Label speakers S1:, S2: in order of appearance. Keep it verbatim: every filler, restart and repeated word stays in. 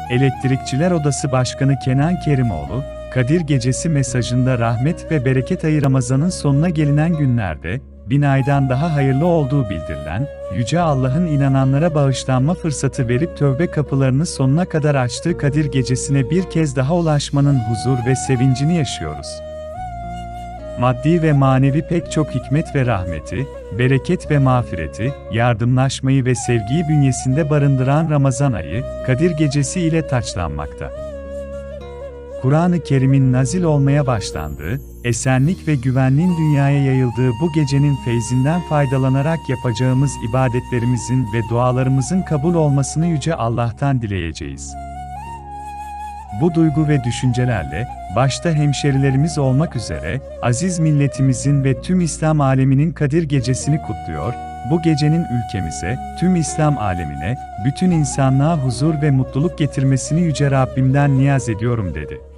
S1: Elektrikçiler Odası Başkanı Kenan Kerimoğlu, Kadir Gecesi mesajında rahmet ve bereket ayı Ramazan'ın sonuna gelinen günlerde, bin aydan daha hayırlı olduğu bildirilen, Yüce Allah'ın inananlara bağışlanma fırsatı verip tövbe kapılarını sonuna kadar açtığı Kadir Gecesi'ne bir kez daha ulaşmanın huzur ve sevincini yaşıyoruz. Maddi ve manevi pek çok hikmet ve rahmeti, bereket ve mağfireti, yardımlaşmayı ve sevgiyi bünyesinde barındıran Ramazan ayı, Kadir Gecesi ile taçlanmakta. Kur'an-ı Kerim'in nazil olmaya başlandığı, esenlik ve güvenliğin dünyaya yayıldığı bu gecenin feyzinden faydalanarak yapacağımız ibadetlerimizin ve dualarımızın kabul olmasını Yüce Allah'tan dileyeceğiz. Bu duygu ve düşüncelerle, başta hemşerilerimiz olmak üzere, aziz milletimizin ve tüm İslam aleminin Kadir Gecesi'ni kutluyor, bu gecenin ülkemize, tüm İslam alemine, bütün insanlığa huzur ve mutluluk getirmesini Yüce Rabbimden niyaz ediyorum dedi.